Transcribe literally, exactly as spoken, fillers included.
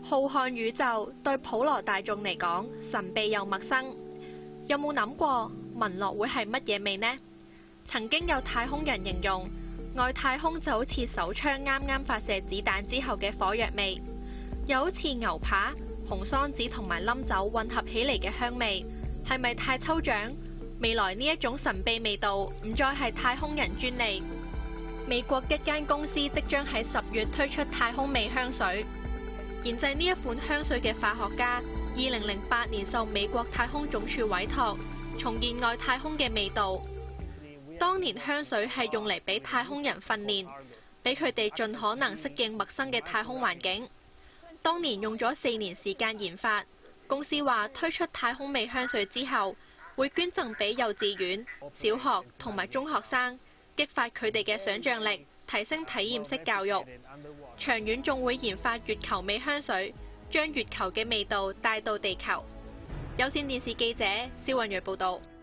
浩瀚宇宙對普羅大眾嚟講神秘又陌生，有冇諗過聞落會係乜嘢味呢？曾經有太空人形容外太空就好似手槍啱啱發射子彈之後嘅火藥味，又好似牛扒、紅桑子同埋冧酒混合起嚟嘅香味，係咪太抽象？未來呢一種神秘味道唔再係太空人專利。美國一間公司即將喺十月推出太空味香水。研製呢一款香水嘅化學家，二零零八年受美國太空總署委託，重現外太空嘅味道。當年香水係用嚟俾太空人訓練，俾佢哋盡可能適應陌生嘅太空環境。當年用咗四年時間研發，公司話推出太空味香水之後，會捐贈俾幼稚園、小學同埋中學生，激發佢哋嘅想像力，提升體驗式教育。長遠仲會研發月球味香水，將月球嘅味道帶到地球。有線電視記者蕭韻睿報導。